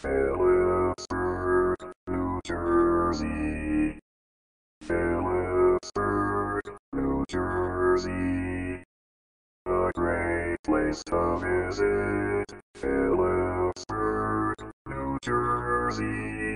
Phillipsburg, New Jersey. Phillipsburg, New Jersey. A great place to visit. Phillipsburg, New Jersey.